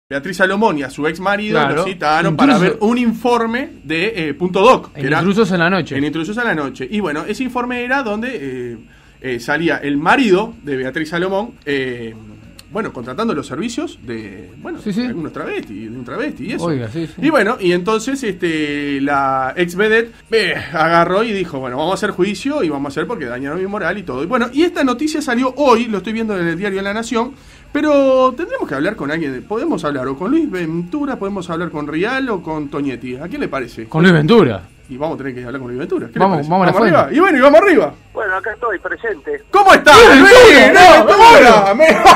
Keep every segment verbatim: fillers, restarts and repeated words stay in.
Beatriz Salomón y a su ex marido Claro. lo citaron Intruso. para ver un informe de eh, Punto Doc. En Intrusos en la Noche. En Intrusos en la Noche. Y bueno, ese informe era donde eh, eh, salía el marido de Beatriz Salomón, eh, bueno, contratando los servicios de, bueno, Sí, sí. de algunos travestis, de un travesti y eso. Oiga, sí, sí. Y bueno, y entonces este la ex vedette eh, agarró y dijo, bueno, vamos a hacer juicio y vamos a hacer porque dañaron mi moral y todo. Y bueno, y esta noticia salió hoy, lo estoy viendo en el diario La Nación. Pero tendremos que hablar con alguien. Podemos hablar o con Luis Ventura, podemos hablar con Rial o con Toñetti. ¿A quién le parece? Con Luis Ventura. Y vamos a tener que hablar con Luis Ventura. ¿Qué Vamos, le parece? vamos a la arriba. fuente. Y bueno, y vamos arriba. Bueno, acá estoy presente. ¿Cómo estás, Luis Luis? Ventura, ¡Luis no, Ventura!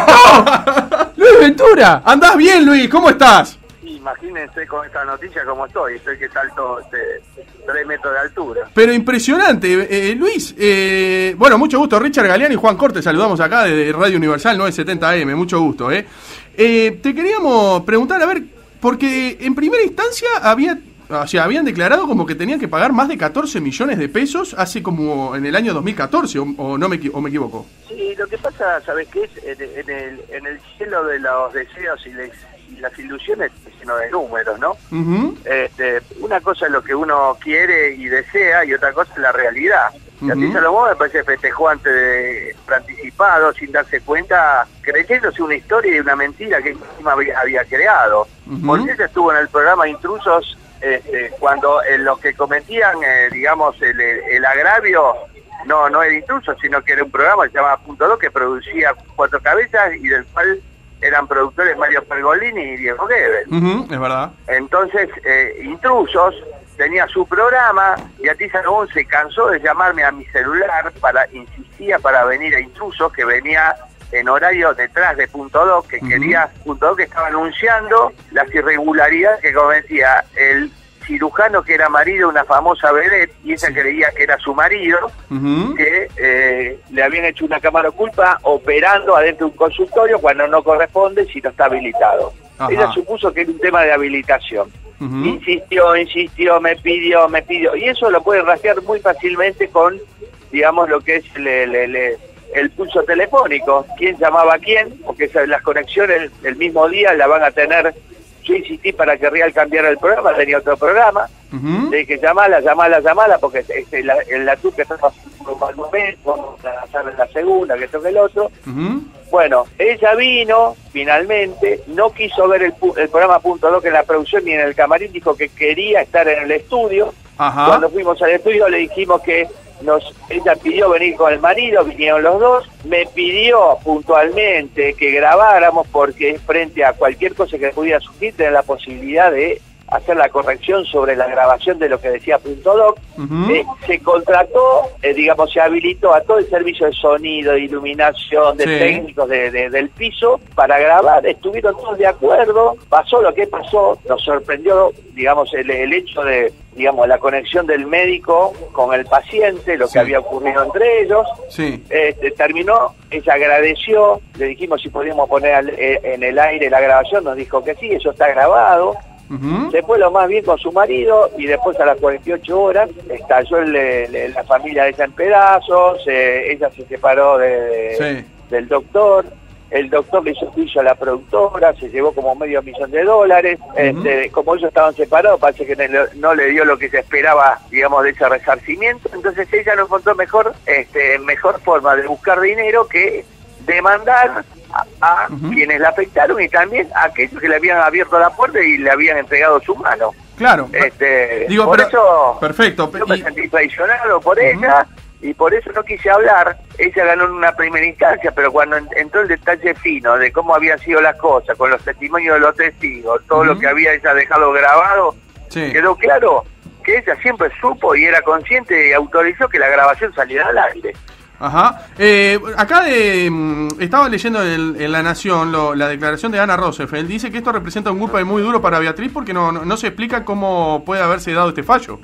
Me- ¡Luis Ventura! ¿Andás bien, Luis? ¿Cómo estás? Imagínense con esta noticia cómo estoy. Estoy que salto este, tres metros de altura. Pero impresionante, eh, Luis. Eh, bueno, mucho gusto. Richard Galeano y Juan Corte, saludamos acá de Radio Universal novecientos setenta A M. Mucho gusto, ¿eh? Eh, te queríamos preguntar, a ver, porque en primera instancia había, o sea, habían declarado como que tenían que pagar más de catorce millones de pesos hace como en el año dos mil catorce, o, o no me, equi- o me equivoco. Sí, lo que pasa, ¿sabes qué es? En, en el, en el cielo de los deseos y, les, y las ilusiones, sino de números, ¿no? Uh-huh. Este, una cosa es lo que uno quiere y desea y otra cosa es la realidad. Y Ujú. así Salomón me parece festejó antes de anticipado, sin darse cuenta, creyéndose una historia y una mentira que encima había, había creado. Ujú. Porque ella estuvo en el programa Intrusos este, cuando en lo que cometían, eh, digamos, el, el agravio no no era Intrusos, sino que era un programa que se llamaba Punto Doc, que producía Cuatro Cabezas y del cual eran productores Mario Pergolini y Diego Gebel. Uh-huh, es verdad. Entonces, eh, Intrusos tenía su programa y a ti Salomón se cansó de llamarme a mi celular para insistía para venir a Intrusos, que venía en horario detrás de Punto Doc, que Ujú. quería, Punto Doc estaba anunciando las irregularidades que cometía el cirujano que era marido de una famosa vedette y ella Sí. creía que era su marido, Uh-huh. que eh, le habían hecho una cámara oculta operando adentro de un consultorio cuando no corresponde si no está habilitado. Ajá. Ella supuso que era un tema de habilitación. Uh-huh. Insistió, insistió, me pidió, me pidió. Y eso lo pueden rastrear muy fácilmente con, digamos, lo que es el, el, el, el pulso telefónico. ¿Quién llamaba a quién? Porque esas, las conexiones el mismo día la van a tener. Yo insistí para que Real cambiara el programa, tenía otro programa. Uh-huh. Le dije, llamala, llamala, llamala, porque este, la, el la tu que está pasando un mal momento, la sala en la segunda, que esto que el otro. Uh-huh. Bueno, ella vino, finalmente, no quiso ver el, pu- el programa Punto Doc en la producción ni en el camarín, dijo que quería estar en el estudio. Ajá. Cuando fuimos al estudio le dijimos que nos ella pidió venir con el marido, vinieron los dos, me pidió puntualmente que grabáramos porque frente a cualquier cosa que pudiera surgir, tener la posibilidad de hacer la corrección sobre la grabación de lo que decía Punto Doc. Uh-huh. Eh, se contrató, eh, digamos, se habilitó a todo el servicio de sonido, de iluminación, de Sí. técnicos de, de- del piso para grabar. Estuvieron todos de acuerdo, pasó lo que pasó, nos sorprendió, digamos, el, el hecho de, digamos, la conexión del médico con el paciente, lo Sí. que había ocurrido entre ellos. Sí. Este, terminó, ella agradeció, le dijimos si podíamos poner al- eh, en el aire la grabación, nos dijo que sí, eso está grabado. Uh-huh. Se fue lo más bien con su marido y después a las cuarenta y ocho horas estalló el- el- la familia de ella en pedazos, eh, ella se separó de, de- Sí. del doctor, el doctor le hizo juicio a la productora, se llevó como medio millón de dólares, este, como ellos estaban separados parece que no, le- no le dio lo que se esperaba, digamos, de ese resarcimiento, entonces ella no encontró mejor, este, mejor forma de buscar dinero que demandar a, a Ujú. quienes la afectaron y también a aquellos que le habían abierto la puerta y le habían entregado su mano. Claro. Este, Digo, por pero- eso perfecto. yo me Y- sentí traicionado por Ujú. ella y por eso no quise hablar. Ella ganó en una primera instancia, pero cuando en- entró el detalle fino de cómo habían sido las cosas, con los testimonios de los testigos, todo Ujú. lo que había ella dejado grabado, Sí. quedó claro que ella siempre supo y era consciente y autorizó que la grabación saliera al aire. Ajá. Eh, acá de, mm, estaba leyendo en, en La Nación lo- la declaración de Ana Roosevelt. Dice que esto representa un golpe muy duro para Beatriz porque no, no, no se explica cómo puede haberse dado este fallo.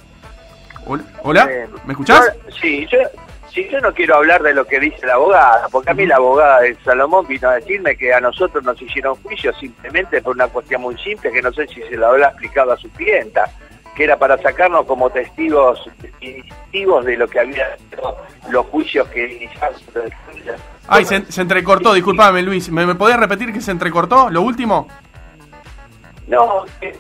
Hola, ¿Hola? Eh, ¿Me escuchás? yo- sí, yo, sí, yo no quiero hablar de lo que dice la abogada, porque a mí la abogada de Salomón vino a decirme que a nosotros nos hicieron juicio simplemente por una cuestión muy simple, que no sé si se lo habrá explicado a su clienta, que era para sacarnos como testigos definitivos de lo que había sido los juicios que iniciaron. Ay, se, se entrecortó, disculpame Luis. ¿Me, ¿Me podés repetir que se entrecortó lo último? No, eh,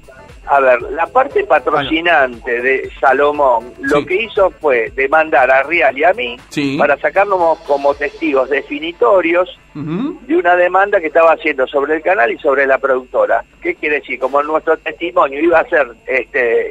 a ver, la parte patrocinante de Salomón lo Sí. que hizo fue demandar a Rial y a mí Sí. para sacarnos como testigos definitorios Ujú. de una demanda que estaba haciendo sobre el canal y sobre la productora. ¿Qué quiere decir? Como nuestro testimonio iba a ser este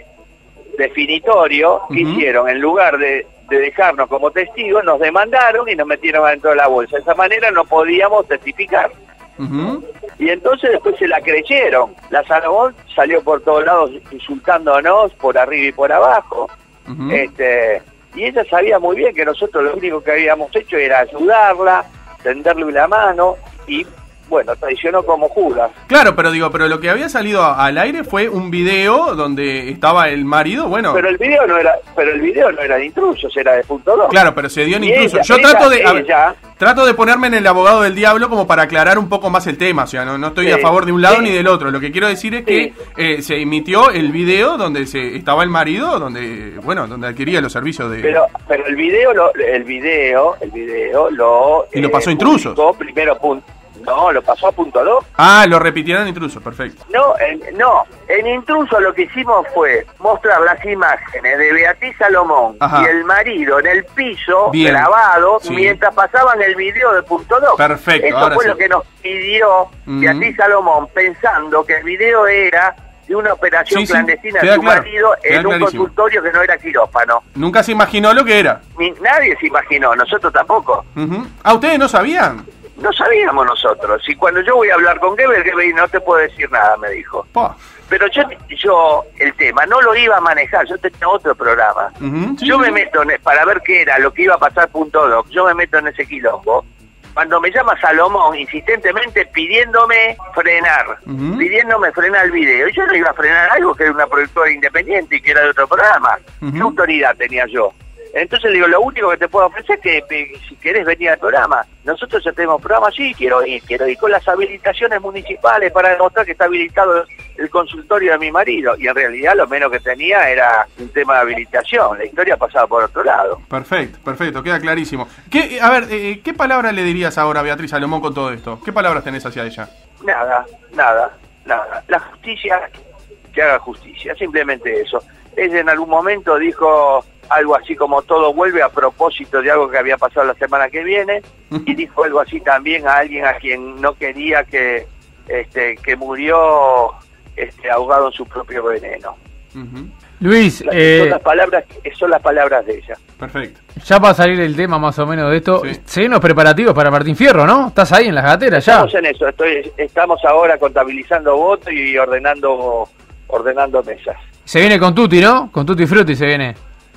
definitorio, ¿qué Ujú. hicieron? En lugar de, de dejarnos como testigos, nos demandaron y nos metieron adentro de la bolsa. De esa manera no podíamos testificar. Ujú. Y entonces después se la creyeron. La Salomón salió por todos lados insultándonos, por arriba y por abajo. Ujú. este Y ella sabía muy bien que nosotros lo único que habíamos hecho era ayudarla, tenderle una mano y, bueno, traicionó como Judas. Claro, pero digo, pero lo que había salido a- al aire fue un video donde estaba el marido, bueno, Pero el video no era, pero el video no era de intrusos, era de punto dos. claro, pero se dio en Y intruso. ella- Yo ella- trato de a ver, ella- trato de ponerme en el abogado del diablo como para aclarar un poco más el tema, o sea, no, no estoy Sí, a favor de un lado sí. ni del otro. Lo que quiero decir es que eh, se emitió el video donde se estaba el marido, donde, bueno, donde adquiría los servicios de Pero, pero el video, lo, el video, el video lo... Y lo pasó a intrusos. publicó Primero punto, no, lo pasó a punto dos. Ah, lo repitieron en intruso, perfecto. No, en, no, en intruso lo que hicimos fue mostrar las imágenes de Beatriz Salomón Ajá. y el marido en el piso, Bien. grabado, Sí. mientras pasaban el video de punto dos. Perfecto, Eso ahora fue sí. lo que nos pidió Ujú. Beatriz Salomón, pensando que el video era de una operación Sí, sí, clandestina queda de su claro, marido queda en un clarísimo. consultorio que no era quirófano. Nunca se imaginó lo que era. Ni, nadie se imaginó, nosotros tampoco. Ujú. Ah, ¿ustedes no sabían? No sabíamos nosotros. Y cuando yo voy a hablar con Geber, Geber no te puedo decir nada, me dijo. Pa. Pero yo, yo el tema no lo iba a manejar, yo tenía otro programa. Ujú, sí, yo sí, me sí. meto, en, para ver qué era, lo que iba a pasar punto doc, yo me meto en ese quilombo. Cuando me llama Salomón insistentemente pidiéndome frenar, Ujú. pidiéndome frenar el video, y yo no iba a frenar algo que era una productora independiente y que era de otro programa. Ujú. ¿Qué autoridad tenía yo? Entonces le digo, lo único que te puedo ofrecer es que eh, si querés venir al programa. Nosotros ya tenemos programa, sí, quiero ir, quiero ir con las habilitaciones municipales para demostrar que está habilitado el consultorio de mi marido. Y en realidad lo menos que tenía era un tema de habilitación. La historia pasaba por otro lado. Perfecto, perfecto, queda clarísimo. ¿Qué, a ver, eh, ¿qué palabras le dirías ahora a Beatriz Salomón con todo esto? ¿Qué palabras tenés hacia ella? Nada, nada, nada. La justicia, que haga justicia, simplemente eso. Ella en algún momento dijo algo así como todo vuelve a propósito de algo que había pasado la semana que viene, y dijo algo así también a alguien a quien no quería que este que murió este ahogado en su propio veneno. Ujú. Luis, Son eh, las palabras, son las palabras de ella. Perfecto. ya para salir el tema más o menos de esto, Sí. se ven los preparativos para Martín Fierro, ¿no? Estás ahí en las gateras ya. Estamos en eso, estoy, estamos ahora contabilizando votos y ordenando ordenando mesas. Se viene con Tutti, ¿no? Con Tutti Frutti se viene.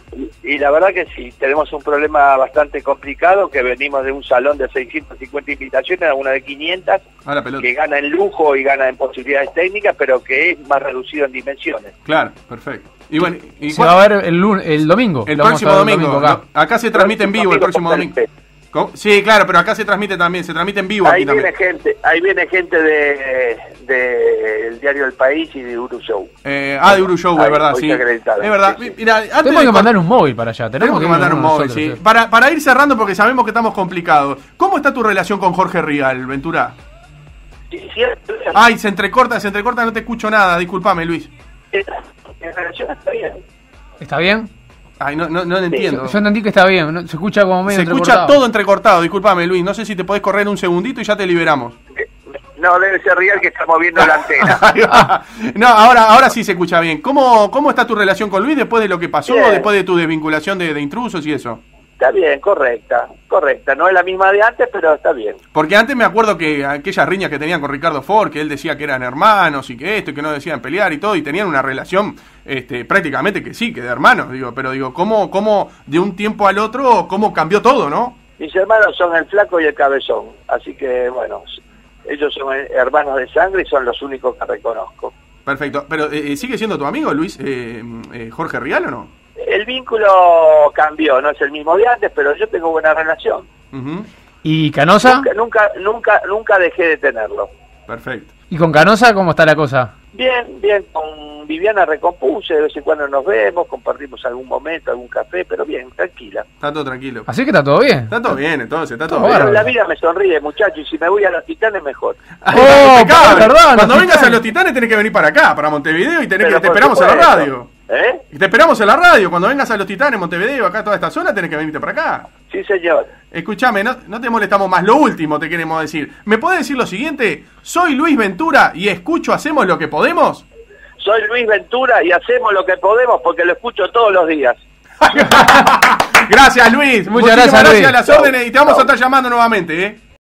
Y la verdad que sí, tenemos un problema bastante complicado, que venimos de un salón de seiscientas cincuenta invitaciones a una de quinientas, A la pelota. que gana en lujo y gana en posibilidades técnicas, pero que es más reducido en dimensiones. Claro, perfecto. Y bueno, y Se va a ver el, lun- el domingo. el Lo vamos próximo a ver el domingo. acá. No, acá se transmite en vivo el próximo domingo. ¿Cómo? Sí, claro, pero acá se transmite también, se transmite en vivo Ahí aquí viene también. gente, ahí viene gente de, de el diario El País y de Uru Show. Eh, ah, de Urushow, es Ahí, verdad, hoy sí. se acreditaron, Es verdad. sí, sí. Mira, antes Tenemos de que cor- mandar un móvil para allá. Tenemos que ir mandar un móvil, nosotros, sí. eh. Para, para ir cerrando, porque sabemos que estamos complicados. ¿Cómo está tu relación con Jorge Rial, Ventura? Sí, cierto. Ay, se entrecorta, se entrecorta, no te escucho nada, discúlpame, Luis. En relación está bien. ¿Está bien? Ay, no, no, no lo entiendo. Yo entendí que está bien. ¿no? Se escucha como medio Se escucha entrecortado. todo entrecortado, discúlpame, Luis. No sé si te podés correr un segundito y ya te liberamos. No, debe ser Real que está moviendo la antena. Ahí va. No, ahora, ahora sí se escucha bien. ¿Cómo, ¿Cómo está tu relación con Luis después de lo que pasó, Bien. después de tu desvinculación de, de intrusos y eso? Está bien, correcta, correcta. No es la misma de antes, pero está bien. Porque antes me acuerdo que aquellas riñas que tenían con Ricardo Ford, que él decía que eran hermanos y que esto y que no decían pelear y todo, y tenían una relación este, prácticamente que sí, que de hermanos, digo, pero digo, ¿cómo, cómo de un tiempo al otro, cómo cambió todo, ¿no? Mis hermanos son el flaco y el cabezón, así que bueno, ellos son hermanos de sangre y son los únicos que reconozco. Perfecto, pero eh, ¿sigue siendo tu amigo Luis eh, eh, Jorge Rial o no? El vínculo cambió, no es el mismo de antes, pero yo tengo buena relación. Ujú. ¿Y Canosa? Nunca, nunca, nunca, nunca dejé de tenerlo. Perfecto. ¿Y con Canosa cómo está la cosa? Bien, bien, con Viviana recompuse, de vez en cuando nos vemos, compartimos algún momento, algún café, pero bien, tranquila. Está todo tranquilo. Así que está todo bien. Está todo bien, entonces, está todo Todo bien. Pero bárbaro. la vida me sonríe, muchachos, y si me voy a los Titanes, mejor. Ay, Oh, impecable. perdón, Cuando los vengas Titanes. a los Titanes tenés que venir para acá, para Montevideo, y tenés que, Pero te por esperamos en la supuesto. radio. ¿Eh? Y te esperamos en la radio. Cuando vengas a los Titanes, Montevideo, acá toda esta zona, tenés que venirte para acá. Sí, señor. Escuchame, no, no te molestamos más. Lo último te queremos decir. ¿Me podés decir lo siguiente? Soy Luis Ventura y escucho Hacemos lo que podemos. Soy Luis Ventura y hacemos lo que podemos porque lo escucho todos los días. Gracias, Luis. Muchas Muchísimas gracias, Luis. gracias a las órdenes y te vamos a estar llamando nuevamente, ¿eh?